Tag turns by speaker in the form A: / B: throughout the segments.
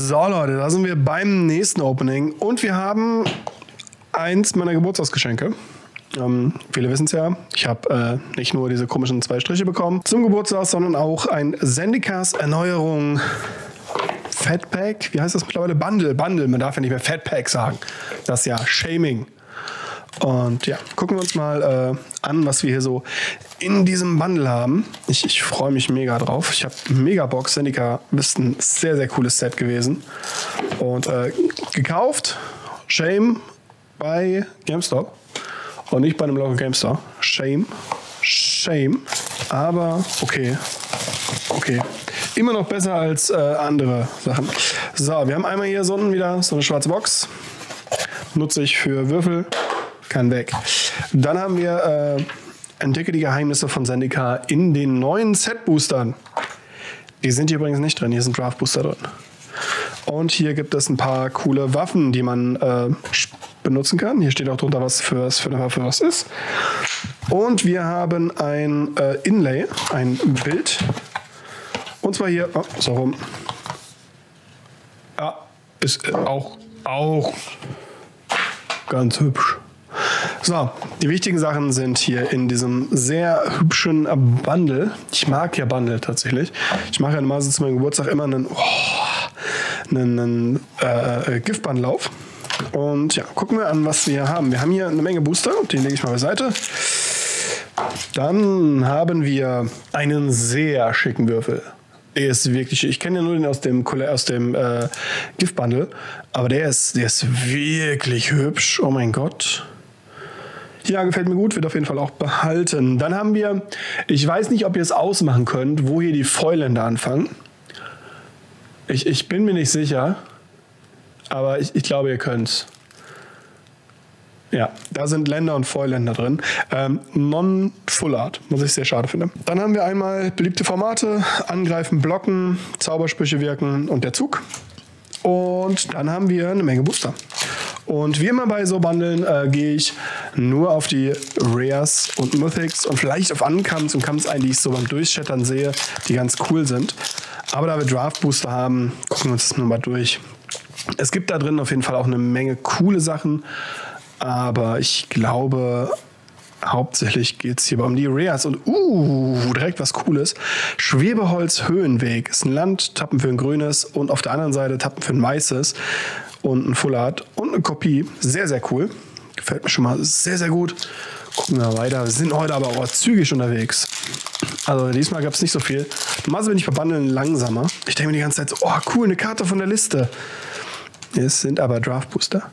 A: So Leute, da sind wir beim nächsten Opening und wir haben eins meiner Geburtstagsgeschenke. Viele wissen es ja, ich habe nicht nur diese komischen 2 Striche bekommen zum Geburtstag, sondern auch ein Zendikars Erneuerung Fatpack. Wie heißt das mittlerweile? Bundle. Man darf ja nicht mehr Fatpack sagen. Das ist ja Shaming. Und ja, gucken wir uns mal an, was wir hier so in diesem Bundle haben. Ich freue mich mega drauf. Ich habe mega Bock. Zendikar ist ein sehr, sehr cooles Set gewesen. Und gekauft, Shame, bei GameStop. Und nicht bei einem Local GameStop. Shame. Aber okay. Immer noch besser als andere Sachen. So, wir haben einmal hier so wieder so eine schwarze Box. Nutze ich für Würfel. Kann weg. Dann haben wir Entdecke die Geheimnisse von Zendikar in den neuen Set-Boostern. Die sind hier übrigens nicht drin. Hier sind Draft-Booster drin. Und hier gibt es ein paar coole Waffen, die man benutzen kann. Hier steht auch drunter, was für eine Waffe was ist. Und wir haben ein Inlay, ein Bild. Und zwar hier, so rum. Ja, ist auch ganz hübsch. So, die wichtigen Sachen sind hier in diesem sehr hübschen Bundle. Ich mag ja Bundle tatsächlich. Ich mache ja normalerweise zu meinem Geburtstag immer einen Giftbundle auf. Und ja, gucken wir an, was wir hier haben. Wir haben hier eine Menge Booster, die lege ich mal beiseite. Dann haben wir einen sehr schicken Würfel. Der ist wirklich, ich kenne ja nur den aus dem Giftbundle, aber der ist wirklich hübsch. Oh mein Gott. Ja, gefällt mir gut, wird auf jeden Fall auch behalten. Dann haben wir, ich weiß nicht, ob ihr es ausmachen könnt, wo hier die Foil-Länder anfangen. Ich bin mir nicht sicher, aber ich glaube, ihr könnt es. Ja, da sind Länder und Foil-Länder drin. Non-Full Art, was ich sehr schade finde. Dann haben wir einmal beliebte Formate, Angreifen, Blocken, Zaubersprüche wirken und der Zug. Und dann haben wir eine Menge Booster. Und wie immer bei so Bundeln gehe ich nur auf die Rares und Mythics und vielleicht auf Uncommons und Commons ein, die ich so beim Durchschattern sehe, die ganz cool sind. Aber da wir Draft Booster haben, gucken wir uns das nur mal durch. Es gibt da drin auf jeden Fall auch eine Menge coole Sachen, aber ich glaube, hauptsächlich geht es hier um die Rares und direkt was Cooles. Schwebeholz Höhenweg ist ein Land, Tappen für ein grünes und auf der anderen Seite Tappen für ein weißes. Und ein Full Art und eine Kopie. Sehr, sehr cool. Gefällt mir schon mal sehr, sehr gut. Gucken wir mal weiter. Wir sind heute aber auch zügig unterwegs. Also diesmal gab es nicht so viel. Normalerweise bin ich bei Bundeln langsamer. Ich denke mir die ganze Zeit so, oh cool, eine Karte von der Liste. Es sind aber Draft Booster.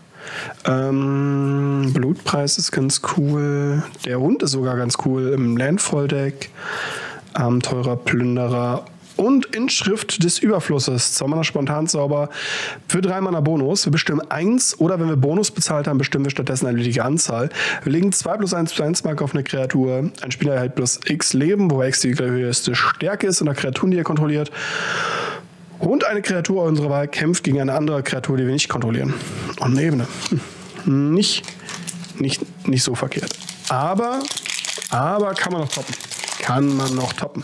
A: Blutpreis ist ganz cool. Der Hund ist sogar ganz cool im Landfall-Deck. Abenteurer, Plünderer. Und Inschrift des Überflusses. 2 Mana Spontanzauber für 3 Mana Bonus. Wir bestimmen 1 oder wenn wir Bonus bezahlt haben, bestimmen wir stattdessen eine beliebige Anzahl. Wir legen 2+1/+1 Marke auf eine Kreatur. Ein Spieler erhält plus X Leben, wobei X die höchste Stärke ist unter Kreaturen, die er kontrolliert. Und eine Kreatur unserer Wahl kämpft gegen eine andere Kreatur, die wir nicht kontrollieren. Und eine Ebene. Nicht so verkehrt. Aber kann man noch toppen.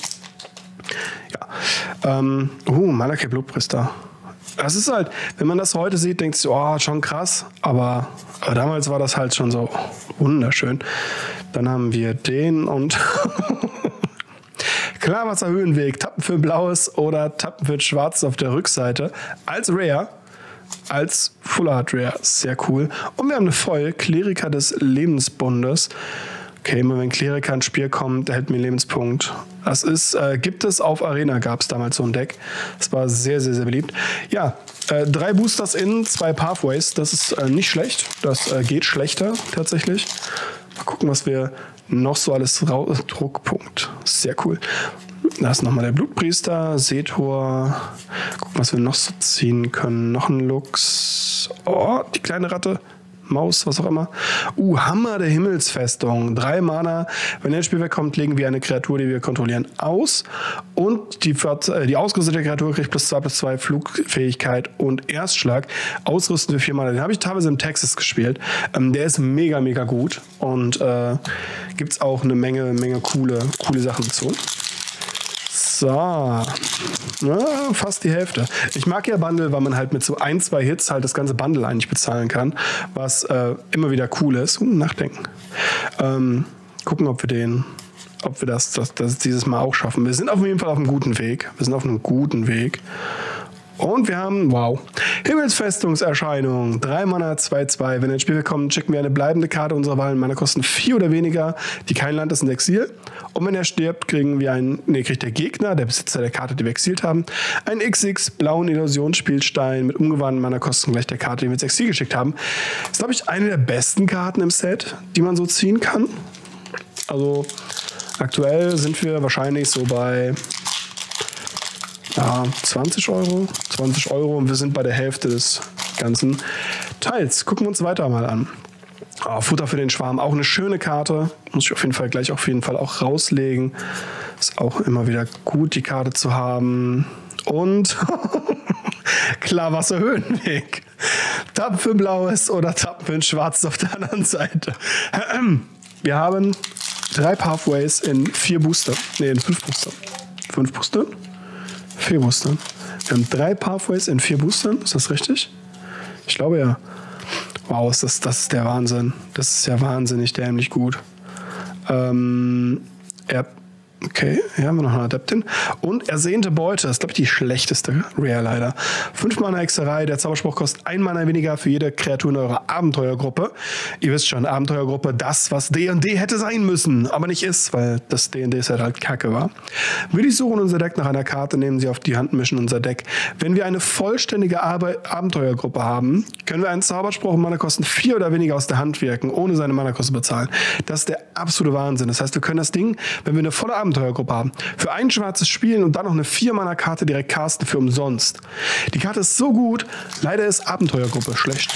A: Ja. Malakay Blutpriester. Das ist halt, wenn man das heute sieht, denkt sich, oh, schon krass. Aber damals war das halt schon so wunderschön. Dann haben wir den und Klarwasser Höhenweg, Tappen für Blaues oder Tappen für Schwarzes auf der Rückseite. Als Rare, als Full Art Rare. Sehr cool. Und wir haben eine Foil, Kleriker des Lebensbundes. Okay, immer wenn Kleriker ins Spiel kommt, erhält mir einen Lebenspunkt. Das ist, gibt es auf Arena, gab es damals so ein Deck. Das war sehr, sehr, sehr beliebt. Ja, 3 Boosters in 2 Pathways, das ist nicht schlecht. Das geht schlechter tatsächlich. Mal gucken, was wir noch so alles Druckpunkt. Sehr cool. Da ist nochmal der Blutpriester, Setor. Gucken, was wir noch so ziehen können. Noch ein Lux. Oh, die kleine Ratte. Maus, was auch immer. Hammer der Himmelsfestung. 3 Mana. Wenn er ins Spiel wegkommt, legen wir eine Kreatur, die wir kontrollieren, aus. Und die ausgerüstete Kreatur kriegt +2/+2 Flugfähigkeit und Erstschlag. Ausrüsten wir 4 Mana. Den habe ich teilweise im Texas gespielt. Der ist mega, mega gut. Und gibt es auch eine Menge coole Sachen dazu. So. Ja, fast die Hälfte. Ich mag ja Bundle, weil man halt mit so 1, 2 Hits halt das ganze Bundle eigentlich bezahlen kann, was immer wieder cool ist. Nachdenken. Gucken, ob wir das dieses Mal auch schaffen. Wir sind auf jeden Fall auf einem guten Weg. Und wir haben, wow, Himmelsfestungserscheinung, 3 Mana, 2/2. Wenn ein Spiel kommt, schicken wir eine bleibende Karte unserer Wahl. Mana kosten 4 oder weniger, die kein Land ist in Exil. Und wenn er stirbt, kriegt der Gegner, der Besitzer der Karte, die wir exiliert haben, einen XX blauen Illusionsspielstein mit umgewandten Mana-Kosten gleich der Karte, die wir ins Exil geschickt haben. Das ist, glaube ich, eine der besten Karten im Set, die man so ziehen kann. Also aktuell sind wir wahrscheinlich so bei 20 Euro. 20 Euro und wir sind bei der Hälfte des ganzen Teils. Gucken wir uns weiter mal an. Futter für den Schwarm, auch eine schöne Karte. Muss ich auf jeden Fall gleich auch rauslegen. Ist auch immer wieder gut, die Karte zu haben. Und Klarwasser-Höhenweg. Tappen für ein blaues oder Tappen für ein schwarzes auf der anderen Seite. Wir haben 3 Pathways in 4 Booster. Ne, in 5 Booster. 5 Booster? 4 Boostern. Wir haben 3 Pathways in 4 Boostern. Ist das richtig? Ich glaube ja. Wow, das ist der Wahnsinn. Das ist ja wahnsinnig dämlich gut. Okay, hier haben wir noch eine Adeptin. Und ersehnte Beute, das ist, glaube ich, die schlechteste Rare leider. 5 Mana Hexerei, der Zauberspruch kostet 1 Mana weniger für jede Kreatur in eurer Abenteuergruppe. Ihr wisst schon, Abenteuergruppe, das, was D&D hätte sein müssen, aber nicht ist, weil das D&D-Set halt kacke war. Wir suchen unser Deck nach einer Karte, nehmen sie auf die Hand, mischen unser Deck. Wenn wir eine vollständige Abenteuergruppe haben, können wir einen Zauberspruch und Mana kosten 4 oder weniger aus der Hand wirken, ohne seine Mana-Kosten bezahlen. Das ist der absolute Wahnsinn. Das heißt, wir können das Ding, wenn wir eine volle Abenteuergruppe haben, für ein schwarzes spielen und dann noch eine 4-Mana-Karte direkt casten für umsonst. Die Karte ist so gut, leider ist Abenteuergruppe schlecht.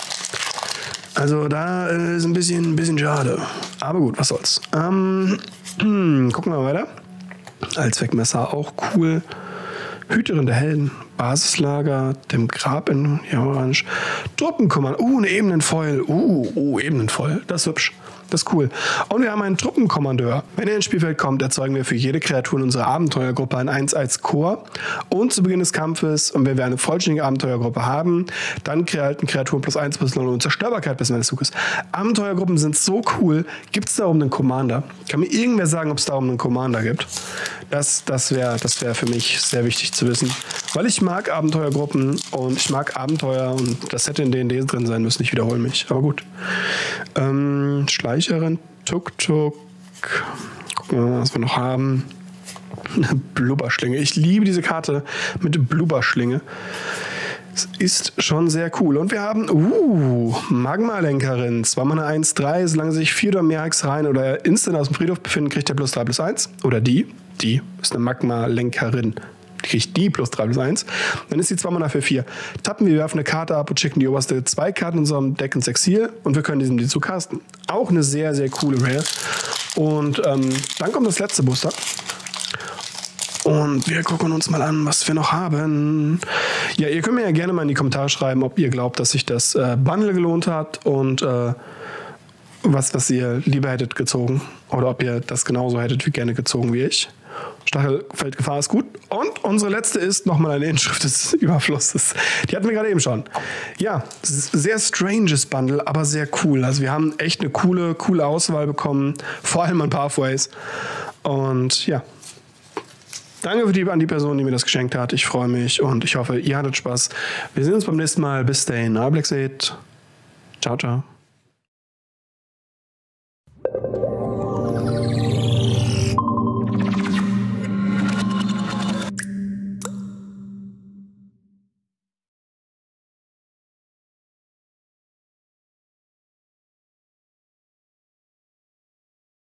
A: Also da ist ein bisschen schade. Aber gut, was soll's. Gucken wir mal weiter. Allzweckmesser auch cool. Hüterin der Helden, Basislager, dem Grab in Orange, Truppenkommando, eine Ebenenfoil, Ebenenfoil, das ist hübsch, das ist cool. Und wir haben einen Truppenkommandeur. Wenn er ins Spielfeld kommt, erzeugen wir für jede Kreatur in unserer Abenteuergruppe ein 1 als Core. Und zu Beginn des Kampfes, und wenn wir eine vollständige Abenteuergruppe haben, dann erhalten Kreaturen +1/+0 und Unzerstörbarkeit bis Ende des Zuges. Abenteuergruppen sind so cool. Gibt es da oben einen Commander? Kann mir irgendwer sagen, ob es da oben einen Commander gibt? Das wär für mich sehr wichtig zu wissen. Weil ich mag Abenteuergruppen und ich mag Abenteuer und das hätte in D&D drin sein müssen. Ich wiederhole mich. Aber gut. Schleicherin, Tuk-Tuk. Gucken wir mal, was wir noch haben. Blubberschlinge. Ich liebe diese Karte mit Blubberschlinge. Es ist schon sehr cool. Und wir haben Magma-Lenkerin. 2 Mana 1/3. Solange sich 4 oder mehr Hexereien oder Instant aus dem Friedhof befinden, kriegt der +3/+1. Oder die ist eine Magma-Lenkerin. Die kriegt die +3/+1. Dann ist die 2 Mana für 4. Tappen, wir werfen eine Karte ab und schicken die oberste 2 Karten in unserem Deck ins Exil. Und wir können die zu casten. Auch eine sehr, sehr coole Rare. Und dann kommt das letzte Booster. Und wir gucken uns mal an, was wir noch haben. Ja, ihr könnt mir ja gerne mal in die Kommentare schreiben, ob ihr glaubt, dass sich das Bundle gelohnt hat und was ihr lieber hättet gezogen. Oder ob ihr das genauso hättet wie gerne gezogen wie ich. Stachelfeldgefahr ist gut. Und unsere letzte ist nochmal eine Inschrift des Überflusses. Die hatten wir gerade eben schon. Ja, sehr stranges Bundle, aber sehr cool. Also wir haben echt eine coole Auswahl bekommen. Vor allem an Pathways. Und ja. Danke an die Person, die mir das geschenkt hat. Ich freue mich und ich hoffe, ihr hattet Spaß. Wir sehen uns beim nächsten Mal. Bis dahin. Black Seed. Ciao, ciao.